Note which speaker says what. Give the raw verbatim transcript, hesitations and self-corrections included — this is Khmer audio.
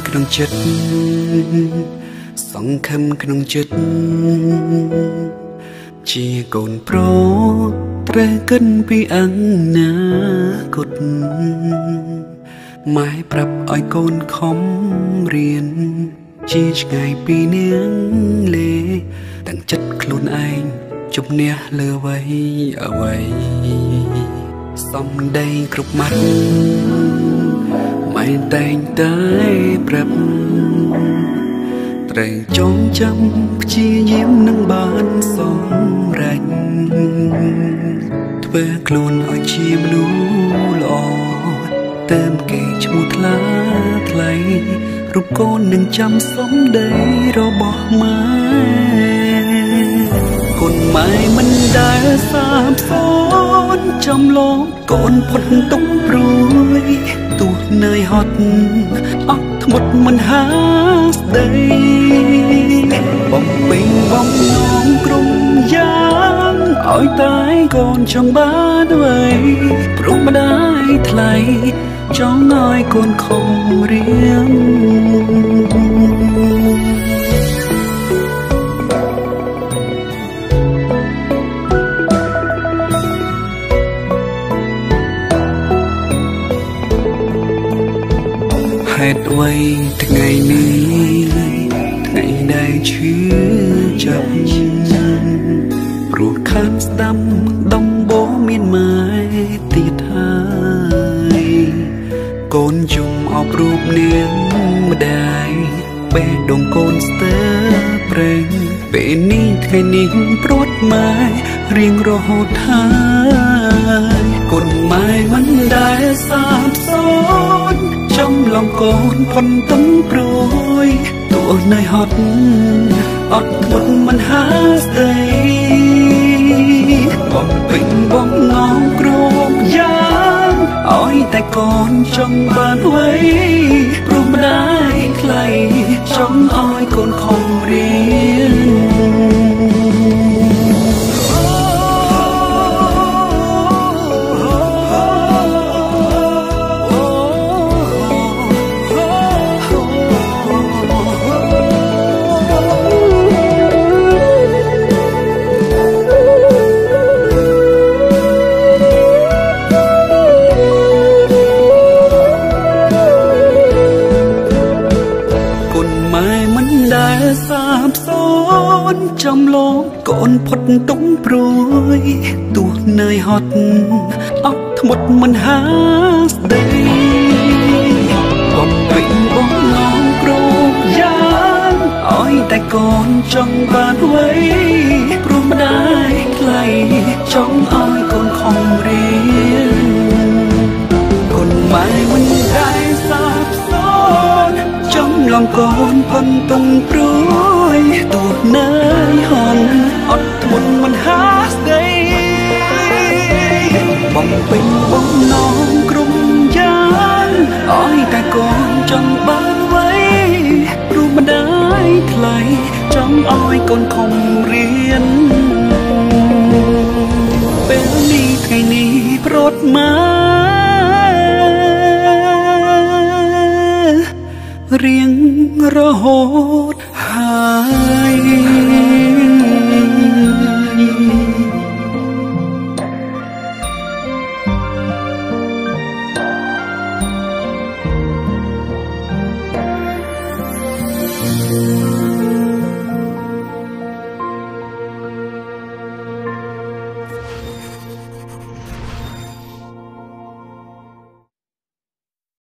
Speaker 1: ក្នុងចិត្តសង្ឃឹមក្នុងចិត្តជាកូនប្រុសត្រូវកិនពីអនាគតម៉ែប្រាប់ឲ្យកូនខំរៀនជាឆ្ងាយពីនាងលេទាំងចិត្តខ្លួនឯងជំនះលើអ្វីអ្វីសំដីគ្រប់ម៉ាត់ម៉ែតែងតែប្រាប់ត្រូវចងចាំព្យាយាមនឹងបានសម្រេចធ្វើខ្លួនឲ្យជាមនុស្សល្អតាមគេឈ្មោះថ្លាថ្លៃរូបកូននឹងចាំសំដីរបស់ម៉ែកូនម៉ែមិនដែលសាបសូន្យចំឡងកូនផុតទុកព្រួយទោះនឿយហត់អត់ធ្មត់មិនហាស្ដីបំពេញបំណងក្រុមយ៉ាងឲ្យតែកូនចង់បានអ្វីព្រោះម្ដាយថ្លៃចង់ឲ្យកូនខំរៀនហេតុអ្វីថ្ងៃនេះថ្ងៃដែលឈឺចាប់ព្រោះខានស្ដាំដំបូងមានម៉ែទៀតហើយកូនជុំអបរូបនាងម្ដាយបេះដូងកូនស្ទើរព្រេងពេលនេះថ្ងៃនេះព្រួតម៉ែរៀងរហូតហើយកូនម៉ែមិនដែលសាបសូន្យចំឡងកូនផុនទុំព្រួយទោះនៅហត់អត់មុនមិនហាស្ដីបំពេញបំណងគ្រប់យ៉ាងឲ្យតែកូនចង់បានអ្វីព្រោះម្ដាយថ្លៃចង់ឲ្យកូនខំរៀនសាបសូន្យចំឡងកូនផុតទុំព្រួយទោះនឿយហត់អត់ធ្មត់មិនហាស្ដីបំពេញបំណងគ្រប់យ៉ាងឲ្យតែកូនចង់បានអ្វីព្រោះម្ដាយថ្លៃចង់ឲ្យកូនខំរៀនកូនម៉ែមិនដែលសាបសូន្យចំឡងកូនផុនទុំព្រួយទោះនឿយហត់អត់ធ្មត់មិនហាស្ដីបំពេញបំណងគ្រប់យ៉ាងឲ្យតែកូនចង់បានអ្វីព្រោះម្ដាយថ្លៃចង់ឲ្យកូនខំរៀនពេលនេះថ្ងៃនេះព្រួតម៉ែរៀងរហូតហើយ